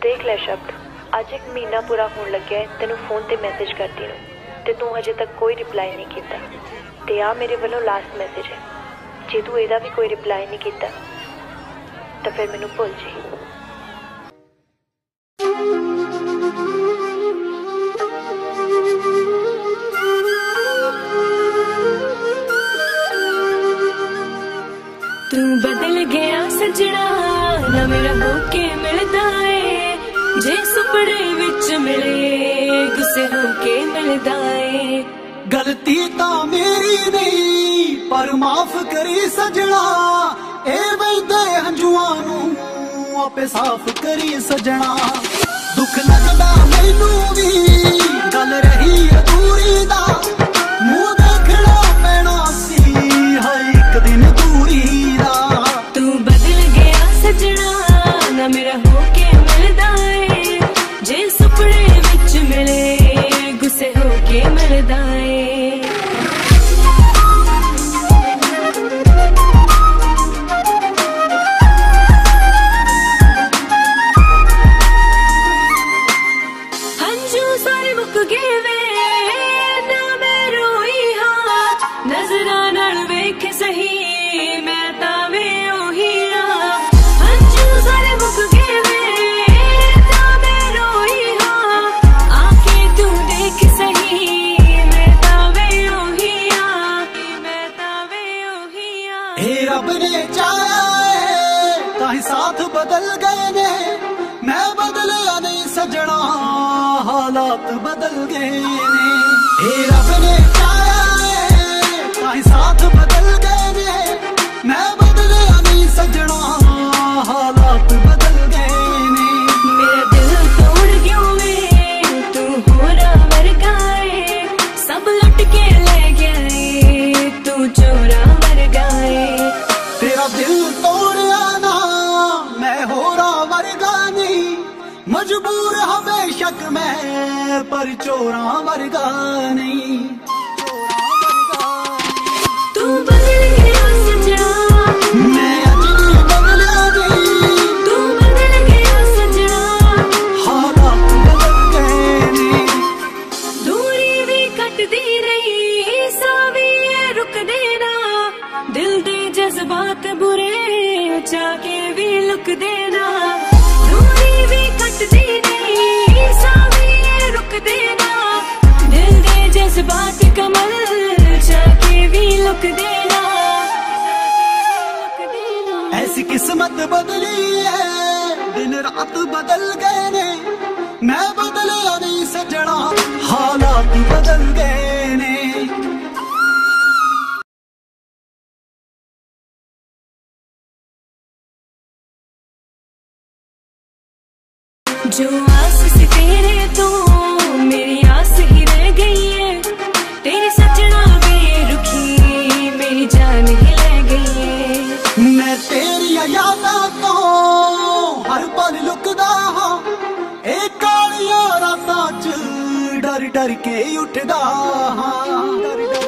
देख लै शब्द, अज एक महीना पूरा होने लग्या है तेनू फोन ते मैसेज करती नूं ते तू हजे तक कोई रिप्लाई नहीं कीता। ते आ मेरे वालों लास्ट मैसेज है, जे तू एदा भी कोई रिप्लाई नहीं कीता तो फिर मैनू भुल जी। तू बदल गया सजना ना मेरा होके मिलदा है, जे सुपने विच मिले गुस्से होके मिलदा है। गलती ता मेरी नहीं पर माफ करी सजना, ए वैदे हंजुआं नूं आपे साफ करी सजना। दुख लगदा मैनू भी गल रही अधूरी दा, मुंह देखना पैना सी हाय एक दिन दूरी दा। तू बदल गया सजना ना मेरा होके मिलदा है, जे सुपने विच मिले गुस्से होके मिलदा है। हंजू सारे मुक गए वे ना मैं रोई हां, नजरां नाल वेख सही मैं तां वे ओही हां। हंजू सारे मुक गए वे ना मैं रोई हां, आके तू देख सही मैं तां वे ओही हां, मैं तां वे ओही हां। ए रब ने चाहा है ताही साथ बदल गए ने, मैं बदलिया नहीं सजना हालात बदल गए ने। ए रब ने चाहा है ताही साथ बदल गए ने, मैं बदलिया नहीं सजना हालात बदल गए ने। मेरा दिल तोड़ क्यों वे तू होरा वर्गा है, सब लुट के ले गया है तू चोरा वर्गा है। तेरा दिल तोड़िया ना मैं होरा वर्गा नहीं, मजबूर हमेशक मैं पर चोरा वर्गा नहीं। तू बदल गया सजना मैं अज नहीं बदलिया नहीं, तू बदल गया सजना हालात बदल गए ने। दूरी भी कटदी रही सा भी रुक देना, दिल दे जज्बात बुरे जाके भी लुक देना। दूरी भी कटदी रही सा भी रुक देना, दिल दे जज्बात कमल जाके भी लुक देना। ऐसी किस्मत बदली है दिन रात बदल गए ने, मैं बदलिया नहीं सजना हालात बदल गए ने। जो आस सी तेरे तो मेरी आस ही रह गई है, तेरी सजना बेरुखी मेरी जान ही ले गई है। मैं तेरी यादां तो हर पल लुकदा हां, ए कालियां रातां च डर डर के उठदा हां।